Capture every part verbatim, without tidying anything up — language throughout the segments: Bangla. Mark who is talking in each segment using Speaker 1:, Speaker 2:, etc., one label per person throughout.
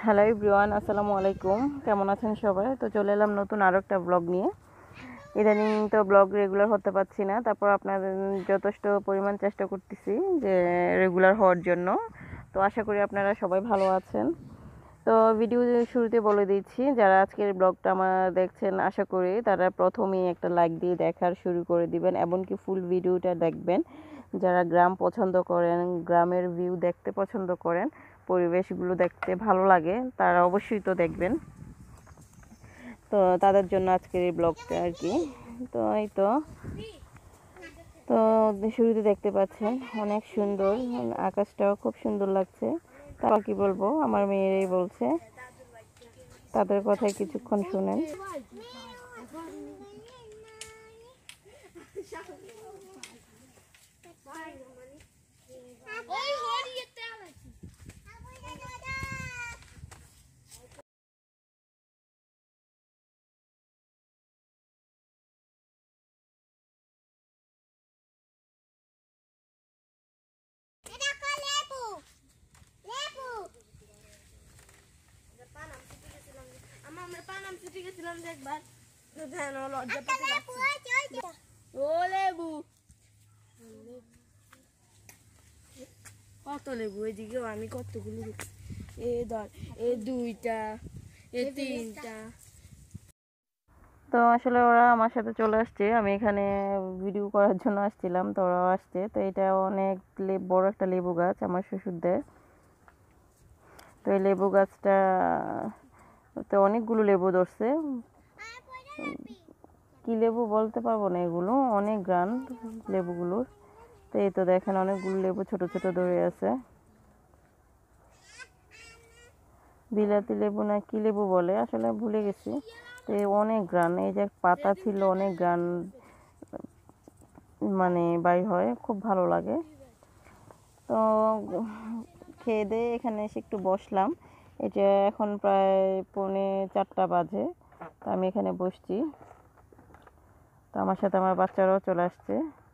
Speaker 1: হ্যালো এভরিওয়ান, আসসালামু আলাইকুম। কেমন আছেন সবাই? তো চলে এলাম নতুন আরও একটা ব্লগ নিয়ে। ইদানিং তো ব্লগ রেগুলার হতে পারছি না, তারপর আপনাদের যথেষ্ট পরিমাণ চেষ্টা করতেছি যে রেগুলার হওয়ার জন্য। তো আশা করি আপনারা সবাই ভালো আছেন। তো ভিডিও শুরুতে বলে দিচ্ছি, যারা আজকের ব্লগটা আমার দেখছেন আশা করি তারা প্রথমেই একটা লাইক দিয়ে দেখার শুরু করে দিবেন, এমনকি ফুল ভিডিওটা দেখবেন। যারা গ্রাম পছন্দ করেন, গ্রামের ভিউ দেখতে পছন্দ করেন, পরিবেশগুলো দেখতে ভালো লাগে, তারা অবশ্যই তো দেখবেন। তো তাদের জন্য আজকের এই ব্লগটা আর কি। তো এই তো তো শুরুতে দেখতে পাচ্ছেন অনেক সুন্দর, আকাশটাও খুব সুন্দর লাগছে। তারপর কি বলবো, আমার মেয়েরাই বলছে, তাদের কথায় কিছুক্ষণ শুনেন।
Speaker 2: কত লেবু এদিকেও আমি কতগুলো দেখছি। এ ধর এ দুইটা, এ তিনটা।
Speaker 1: তো আসলে ওরা আমার সাথে চলে আসছে, আমি এখানে ভিডিও করার জন্য আসছিলাম, তো ওরাও আসছে। তো এটা অনেক বড় একটা লেবু গাছ আমার শ্বশুরদের। তো এই লেবু গাছটা তো অনেকগুলো লেবু ধরছে। কি লেবু বলতে পারবো না, এগুলো অনেক গ্রান লেবুগুলোর। তো এই তো দেখেন অনেকগুলো লেবু ছোট ছোট ধরে আছে। বিলাতি লেবু না কি লেবু বলে আসলে ভুলে গেছি। তো অনেক গ্রান, এই যে পাতা ছিল অনেক গ্রান মানে বাইর হয়, খুব ভালো লাগে। তো খেয়ে দিয়ে এখানে এসে একটু বসলাম। এটা এখন প্রায় পৌনে চারটা বাজে, তো আমি এখানে বসছি। তো আমার সাথে আমার বাচ্চারাও চলে আসছে।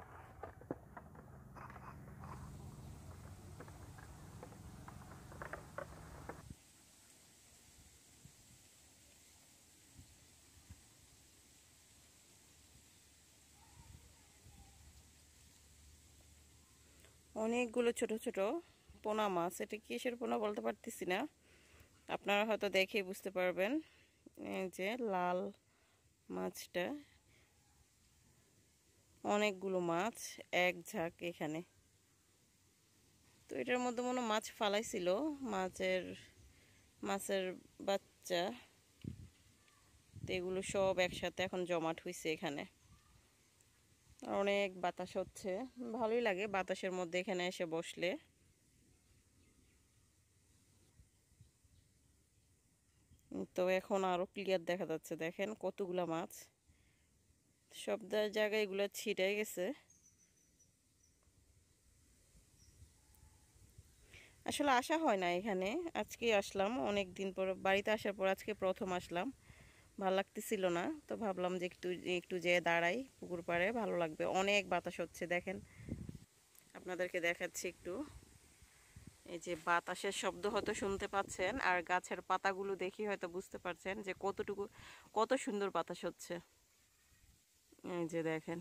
Speaker 1: অনেকগুলো ছোট ছোট পোনা মাছ, এটা কিসের পোনা বলতে পারতেছি না, আপনারা হয়তো দেখেই বুঝতে পারবেন। এই যে লাল মাছটা, অনেকগুলো মাছ এক ঝাঁক এখানে। তো এটার মধ্যে মনে মাছ ফালাইছিল, মাছের মাছের বাচ্চা। তো এগুলো সব একসাথে এখন জমাট হয়েছে এখানে। অনেক বাতাস হচ্ছে, ভালোই লাগে বাতাসের মধ্যে এখানে এসে বসলে। তো এখন আরো ক্লিয়ার দেখা যাচ্ছে, দেখেন কতগুলা মাছ সব জায়গায় এগুলো ছিটাই গেছে। আসলে আসা হয় না এখানে, আজকে আসলাম অনেক দিন পর, বাড়িতে আসার পর আজকে প্রথম আসলাম। ভালো লাগতেছিল না, তো ভাবলাম যে একটু একটু যেয়ে দাঁড়াই পুকুর পাড়ে, ভালো লাগবে। অনেক বাতাস হচ্ছে, দেখেন আপনাদেরকে দেখাচ্ছি একটু। এই যে বাতাসের শব্দ হয়তো শুনতে পাচ্ছেন, আর গাছের পাতাগুলো দেখি হয়তো বুঝতে পারছেন যে কতটুকু কত সুন্দর বাতাস হচ্ছে। এই যে দেখেন,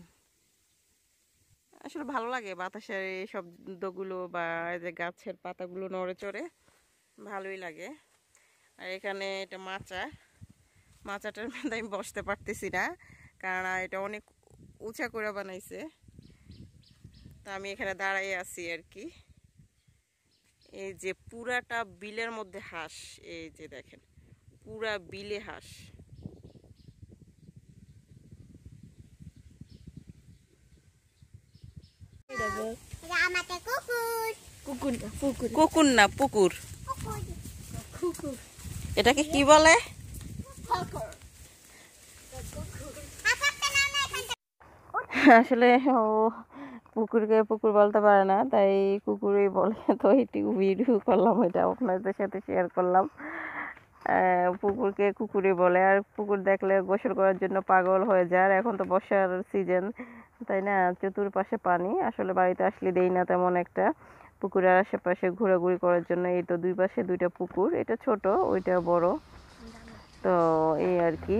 Speaker 1: আসলে ভালো লাগে বাতাসের এই শব্দগুলো, বা এই যে গাছের পাতাগুলো নড়ে চড়ে, ভালোই লাগে। আর এখানে এটা মাচা, মাচাটার মধ্যে আমি বসতে পারতেছি না, কারণ এটা অনেক উঁচা করে বানাইছে। তা আমি এখানে দাঁড়াই আছি আর কি। এই যে পুরাটা বিলের মধ্যে হাঁস, এই যে দেখেন পুরা বিলে হাঁস। কুকুর না পুকুর, এটাকে কি বলে? আসলে ও পুকুরকে পুকুর বলতে পারে না, তাই কুকুরই বলে। তো একটু ভিডিও করলাম, এটা আপনাদের সাথে শেয়ার করলাম। পুকুরকে কুকুরই বলে, আর পুকুর দেখলে গোসল করার জন্য পাগল হয়ে যায়। আর এখন তো বর্ষার সিজন, তাই না, চতুর্পাশে পানি। আসলে বাড়িতে আসলে দেই না তেমন একটা, পুকুরের আশেপাশে ঘোরাঘুরি করার জন্য। এই তো দুই পাশে দুইটা পুকুর, এটা ছোট ওইটা বড়। তো এই আর কি।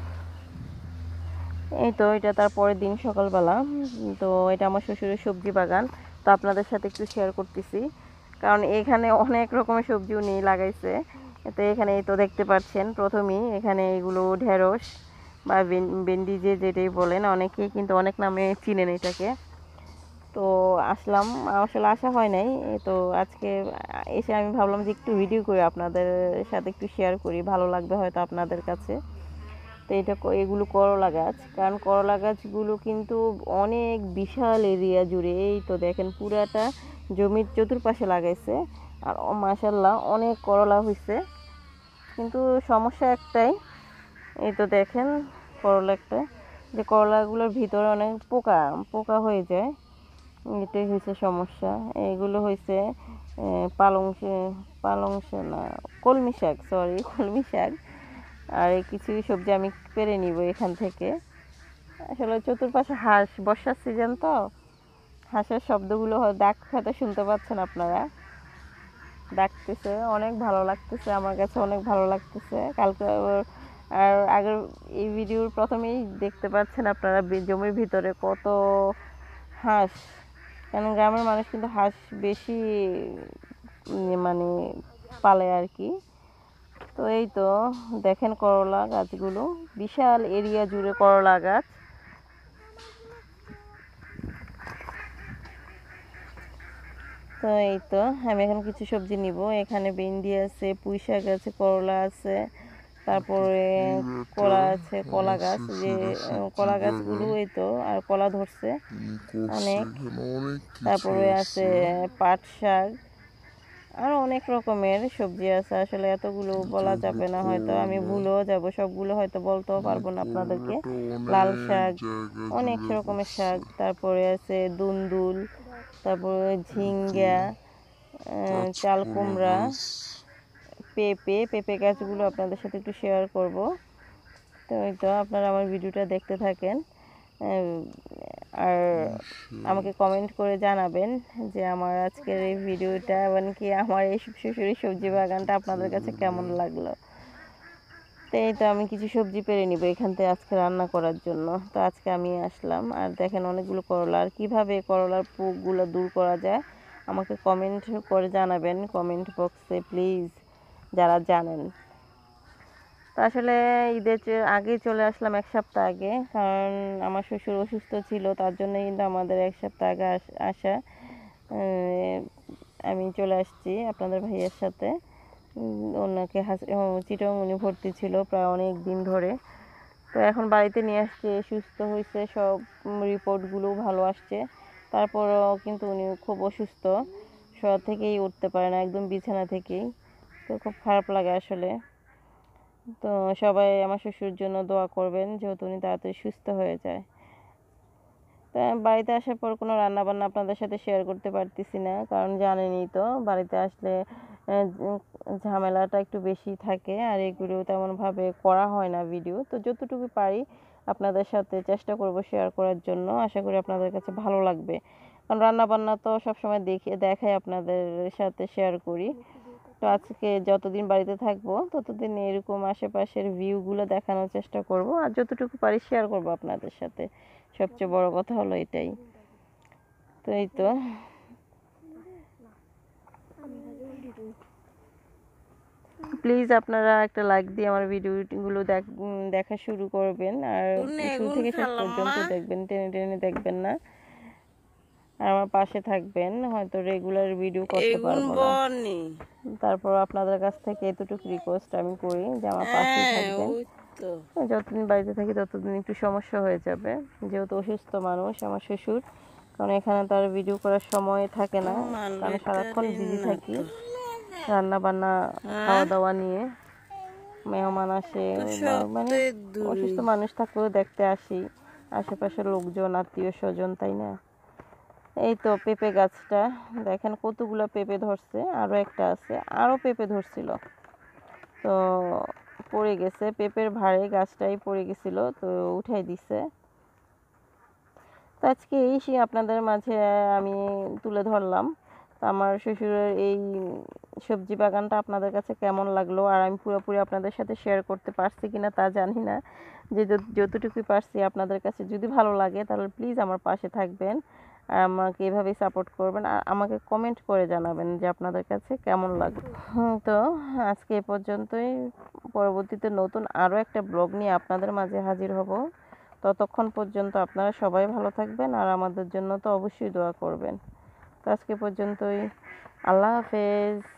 Speaker 1: এই তো এটা তার পরের দিন সকালবেলা। তো এটা আমার শ্বশুরের সবজি বাগান, তো আপনাদের সাথে একটু শেয়ার করতেছি, কারণ এখানে অনেক রকমের সবজি উনি লাগাইছে। তো এখানে এই তো দেখতে পাচ্ছেন প্রথমেই এখানে এগুলো ঢেঁড়স বা ভেন্ডি যে যেটাই বলেন, অনেকেই কিন্তু অনেক নামে চিনেন এটাকে। তো আসলাম, আসলে আসা হয় নাই, তো আজকে এসে আমি ভাবলাম যে একটু ভিডিও করে আপনাদের সাথে একটু শেয়ার করি, ভালো লাগবে হয়তো আপনাদের কাছে। তো এটা এগুলো করলা গাছ, কারণ করলা গাছগুলো কিন্তু অনেক বিশাল এরিয়া জুড়ে, এই তো দেখেন পুরাটা জমির চতুর্পাশে লাগাইছে। আর মাশাল্লাহ অনেক করলা হয়েছে, কিন্তু সমস্যা একটাই, এই তো দেখেন করলা একটা, যে করলাগুলোর ভিতরে অনেক পোকা পোকা হয়ে যায়, এটাই হয়েছে সমস্যা। এগুলো হয়েছে পালং পালং না কলমি শাক, সরি কলমি শাক। আর কিছু সবজি আমি পেরে নিব এখান থেকে। আসলে চতুর্পাশে হাঁস, বর্ষার সিজন তো হাঁসের শব্দগুলো ডাক হয়তো শুনতে পাচ্ছেন আপনারা, ডাকতেছে, অনেক ভালো লাগতেছে, আমার কাছে অনেক ভালো লাগতেছে। কালকে আর আগের এই ভিডিওর প্রথমেই দেখতে পাচ্ছেন আপনারা জমির ভিতরে কত হাঁস, কারণ গ্রামের মানুষ কিন্তু হাঁস বেশি মানে পালে আর কি। তো এই তো দেখেন করলা গাছগুলো, বিশাল এরিয়া জুড়ে করলা গাছ। তো এই তো আমি এখন কিছু সবজি নিব, এখানে ভেন্ডি আছে, পুঁই শাক আছে, করলা আছে, তারপরে কলা আছে, কলা গাছ, যে কলা গাছগুলো এই তো, আর কলা ধরছে অনেক, তারপরে আছে পাট শাক, আর অনেক রকমের সবজি আছে। আসলে এতগুলো বলা যাবে না, হয়তো আমি ভুলেও যাব, সবগুলো হয়তো বলতেও পারবো না আপনাদেরকে। লাল শাক, অনেক রকমের শাক, তারপরে আছে দুন্দুল, তারপরে ঝিঙ্গা, চাল কুমড়া, পেঁপে পেঁপে গাছগুলো আপনাদের সাথে একটু শেয়ার করব। তো এই তো আপনারা আমার ভিডিওটা দেখতে থাকেন, আর আমাকে কমেন্ট করে জানাবেন যে আমার আজকের এই ভিডিওটা, মানে কি আমার এই শ্বশুরের সবজি বাগানটা আপনাদের কাছে কেমন লাগলো। তো এই তো আমি কিছু সবজি পেরে নিব এখান থেকে আজকে রান্না করার জন্য। তো আজকে আমি আসলাম, আর দেখেন অনেকগুলো করলা, আর কীভাবে করলার পোকগুলো দূর করা যায় আমাকে কমেন্ট করে জানাবেন কমেন্ট বক্সে প্লিজ, যারা জানেন। তো আসলে ঈদের আগে চলে আসলাম, এক সপ্তাহ আগে, কারণ আমার শ্বশুর অসুস্থ ছিল, তার জন্য কিন্তু আমাদের এক সপ্তাহ আগে আসা। আমি চলে আসছি আপনাদের ভাইয়ের সাথে, ওনাকে চিটং উনি ভর্তি ছিল প্রায় অনেক দিন ধরে। তো এখন বাড়িতে নিয়ে আসছে, সুস্থ হয়েছে, সব রিপোর্টগুলো ভালো আসছে, তারপরও কিন্তু উনি খুব অসুস্থ, শোয়া থেকেই উঠতে পারে না, একদম বিছানা থেকেই। তো খুব খারাপ লাগে আসলে। তো সবাই আমার শ্বশুর জন্য দোয়া করবেন, যেহেতু উনি তাড়াতাড়ি সুস্থ হয়ে যায়। তো বাড়িতে আসার পর কোনো রান্নাবান্না আপনাদের সাথে শেয়ার করতে পারতেছি না, কারণ জানেনই তো বাড়িতে আসলে ঝামেলাটা একটু বেশি থাকে, আর এগুলো তেমনভাবে করা হয় না ভিডিও। তো যতটুকু পারি আপনাদের সাথে চেষ্টা করব শেয়ার করার জন্য, আশা করি আপনাদের কাছে ভালো লাগবে, কারণ রান্নাবান্না তো সবসময় দেখে দেখাই আপনাদের সাথে শেয়ার করি। তো আজকে যতদিন বাড়িতে থাকবো ততদিন এরকম আশেপাশের ভিউগুলো দেখানোর চেষ্টা করব, আর যতটুকু পারি শেয়ার করব আপনাদের সাথে, সবচেয়ে বড় কথা হলো এটাই। তো এই তো প্লিজ আপনারা একটা লাইক দিয়ে আমার ভিডিওগুলো দেখা শুরু করবেন, আর শুরু থেকে শেষ পর্যন্ত দেখবেন, টেনে টেনে দেখবেন না, আর আমার পাশে থাকবেন। হয়তো রেগুলার ভিডিও করতে পারবো না, তারপর আপনাদের কাছ থেকে এতটুকু রিকোয়েস্ট আমি করি যে আমার পাশে থাকবেন। যতদিন বাড়িতে থাকি ততদিন একটু সমস্যা হয়ে যাবে, যেহেতু অসুস্থ মানুষ আমার শ্বশুর, কারণ এখানে তার ভিডিও করার সময় থাকে না, কারণ সারাক্ষণ বিজি থাকি রান্না বান্না খাওয়া দাওয়া নিয়ে। মেহমান আসে, মানে অসুস্থ মানুষ থাকলেও দেখতে আসি, আশেপাশের লোকজন, আত্মীয় স্বজন, তাই না। এই তো পেঁপে গাছটা দেখেন কতগুলো পেঁপে ধরছে, আরও একটা আছে, আরও পেঁপে ধরছিল, তো পড়ে গেছে, পেঁপের ভারে গাছটাই পড়ে গেছিল, তো উঠাই দিছে। তো আজকে এই সে আপনাদের মাঝে আমি তুলে ধরলাম। তো আমার শ্বশুরের এই সবজি বাগানটা আপনাদের কাছে কেমন লাগলো, আর আমি পুরোপুরি আপনাদের সাথে শেয়ার করতে পারছি কিনা তা জানি না। যে যত- যতটুকুই পারছি আপনাদের কাছে যদি ভালো লাগে তাহলে প্লিজ আমার পাশে থাকবেন, আর আমাকে এভাবেই সাপোর্ট করবেন, আর আমাকে কমেন্ট করে জানাবেন যে আপনাদের কাছে কেমন লাগলো। হুম, তো আজকে এ পর্যন্তই। পরবর্তীতে নতুন আরও একটা ব্লগ নিয়ে আপনাদের মাঝে হাজির হব। ততক্ষণ পর্যন্ত আপনারা সবাই ভালো থাকবেন, আর আমাদের জন্য তো অবশ্যই দোয়া করবেন। তো আজকে পর্যন্তই। আল্লাহ হাফেজ।